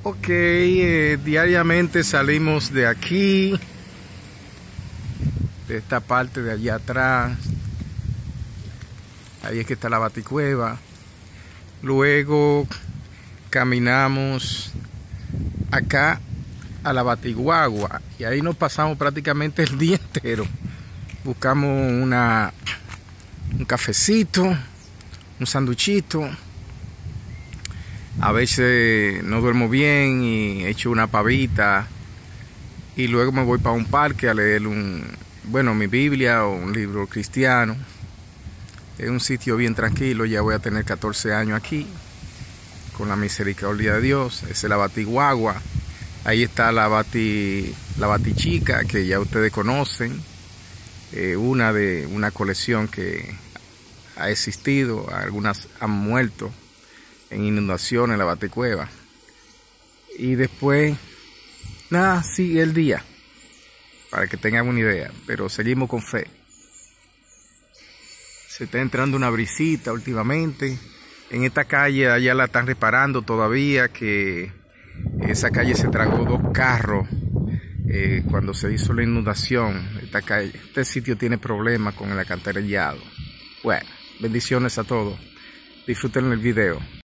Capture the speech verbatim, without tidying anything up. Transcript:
Ok, eh, diariamente salimos de aquí, de esta parte de allá atrás. Ahí es que está la Baticueva. Luego caminamos acá a la Batiguagua y ahí nos pasamos prácticamente el día entero. Buscamos una, un cafecito, un sanduchito. A veces no duermo bien y echo una pavita y luego me voy para un parque a leer un, bueno, mi Biblia o un libro cristiano. Es un sitio bien tranquilo, ya voy a tener catorce años aquí, con la misericordia de Dios. Esa es la Batiguagua. Ahí está la Bati, la Batichica, que ya ustedes conocen, eh, una de una colección que ha existido, algunas han muerto en inundación en la Baticueva. Y después, nada, sigue el día, para que tengan una idea, pero seguimos con fe. Se está entrando una brisita últimamente. En esta calle allá la están reparando todavía, que esa calle se tragó dos carros eh, cuando se hizo la inundación. Esta calle, este sitio tiene problemas con el alcantarillado. Bueno, bendiciones a todos. Disfruten el video.